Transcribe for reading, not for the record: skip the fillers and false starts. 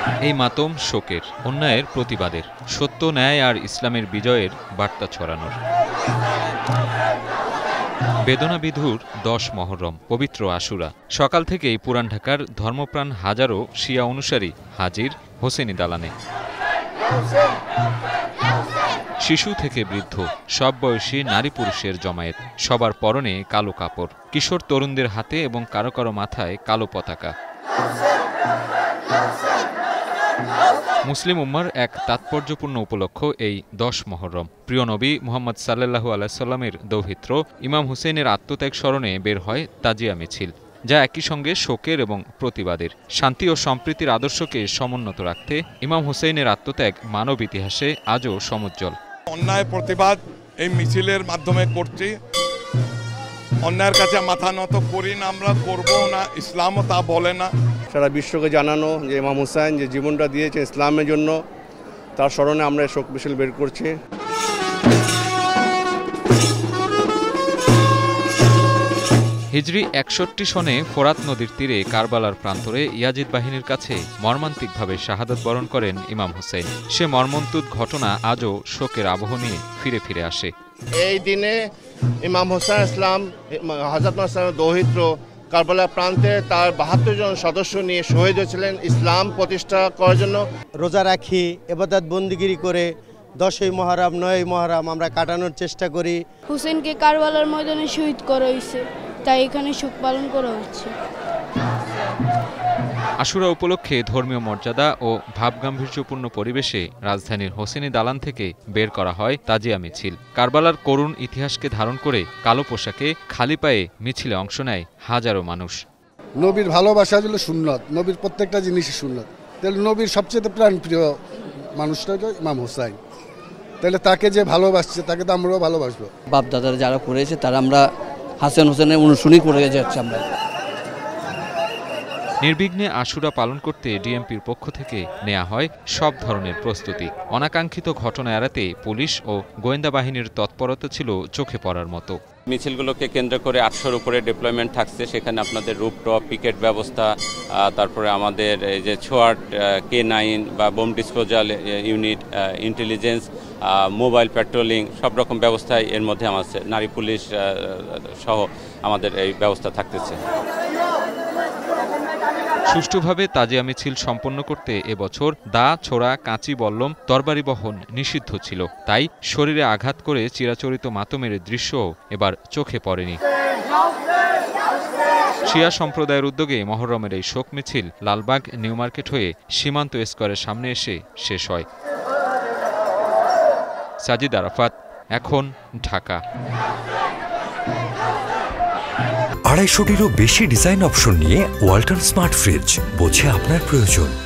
এই মাতম শোকের, অন্যায়ের প্রতিবাদের, সত্য ন্যায় আর ইসলামের বিজয়ের বার্তা ছড়ানোর। বেদনা বিধুর 10 মহরম, পবিত্র আশুরা। সকাল থেকেই পুরান ঢাকার ধর্মপ্রাণ হাজারো শিয়া অনুসারী হাজির হোসেনি দালানে। শিশু থেকে বৃদ্ধ, সব বয়সী নারী পুরুষের জমায়েত, সবার পরনে কালো কাপড়, কিশোর তরুণদের হাতে এবং কারো কারো মাথায় কালো পতাকা। মুসলিম উম্মার এক তাৎপর্যপূর্ণ উপলক্ষ এই 10 মহরম। প্রিয় নবী মুহাম্মদ সাল্লাল্লাহু আলাইহি সাল্লামের দৌহিত্র ইমাম হুসেইনের আত্মত্যাগ স্মরণে বের হয় তাজিয়া মিছিল, যা একই সঙ্গে শোকের এবং প্রতিবাদের। শান্তি ও সম্প্রীতির আদর্শকে সমুন্নত রাখতে ইমাম হুসেইনের আত্মত্যাগ মানব ইতিহাসে আজও সমুজ্জ্বল। অন্যায় প্রতিবাদ এই মিছিলের মাধ্যমে করছি। অন্যায়ের কাছে মাথা নত করি না, আমরা করবো না, ইসলামও তা বলে না। সারা বিশ্বকে জানানো যে ইমাম হুসাইন যে জীবনটা দিয়েছে ইসলামের জন্য, তার স্মরণে আমরা শোক মিছিল বের করছি। হিজরি 61 সনে ফোরাত নদীর তীরে কারবালার প্রান্তরে ইয়াজিদ বাহিনীর কাছে মর্মান্তিকভাবে শাহাদাত বরণ করেন ইমাম হুসেইন। সে মর্মন্তুদ ঘটনা আজও শোকের আবহ নিয়ে ফিরে ফিরে আসে। এই দিনে ইমাম হুসাইন ইসলাম হযরত মুহাম্মদের দৌহিত্র কারবালা প্রান্তে তার 72 জন সদস্য নিয়ে শহীদ হয়েছিলেন ইসলাম প্রতিষ্ঠা করার জন্য। রোজা রাখি, ইবাদত বন্দিগিরি করে 10ই মুহররম 9ই মুহররম আমরা কাটানোর চেষ্টা করি। হুসেইনকে কারবালার ময়দানে শহীদ করা হয়েছে, তাই এখানে শোক পালন করা হচ্ছে। আশুরা উপলক্ষে ধর্মীয় মর্যাদা ও ভাবগাম্ভীর্যপূর্ণ পরিবেশে রাজধানীর হোসেনি দালান থেকে বের করা হয় তাজিয়া মিছিল। কারবালার করুণ ইতিহাসকে ধারণ করে কালো পোশাকে খালি পায়ে মিছিলে অংশ নেয় হাজারো মানুষ। নবীর ভালোবাসা হলো সুন্নত, নবীর প্রত্যেকটা জিনিসই সুন্নত। তাহলে নবীর সবচেয়ে প্রাণপ্রিয় মানুষটা হলো ইমাম হুসাইন, তাহলে তাকে যে ভালোবাসছে তাকে তো আমরাও ভালোবাসবো। বাপ দাদারা যারা করেছে তারা আমরা হাসান হোসেনের অনুসরণই করে যাচ্ছি। আমরা নির্বিঘ্নে আশুরা পালন করতে ডিএমপির পক্ষ থেকে নেওয়া হয় সব ধরনের প্রস্তুতি। অনাকাঙ্ক্ষিত ঘটনা এড়াতে পুলিশ ও গোয়েন্দা বাহিনীর তৎপরতা ছিল চোখে পড়ার মতো। মিছিলগুলোকে কেন্দ্র করে 800-র উপরে ডিপ্লয়মেন্ট থাকছে। সেখানে আপনাদের রুপটপ পিকেট ব্যবস্থা, তারপরে আমাদের এই যে ছোয়াট K9 বা bomb disposal unit, intelligence, mobile patrolling, সব রকম ব্যবস্থাই এর মধ্যে আছে। নারী পুলিশ সহ আমাদের এই ব্যবস্থা থাকতেছে। সুষ্ঠুভাবে তাজিয়া মিছিল সম্পন্ন করতে এবছর দা, ছোড়া, কাঁচি, বল্লম, তরবারি বহন নিষিদ্ধ ছিল। তাই শরীরে আঘাত করে চিরাচরিত মাতমের দৃশ্য এবার চোখে পড়েনি। শিয়া সম্প্রদায়ের উদ্যোগে মহরমের এই শোক মিছিল লালবাগ নিউ মার্কেট হয়ে সীমান্ত স্কয়ারের সামনে এসে শেষ হয়। সাজিদ আরাফাত, এখন, ঢাকা। 250-টিরও বেশি ডিজাইন অপশন নিয়ে ওয়ালটন স্মার্ট ফ্রিজ, বোঝে আপনার প্রয়োজন।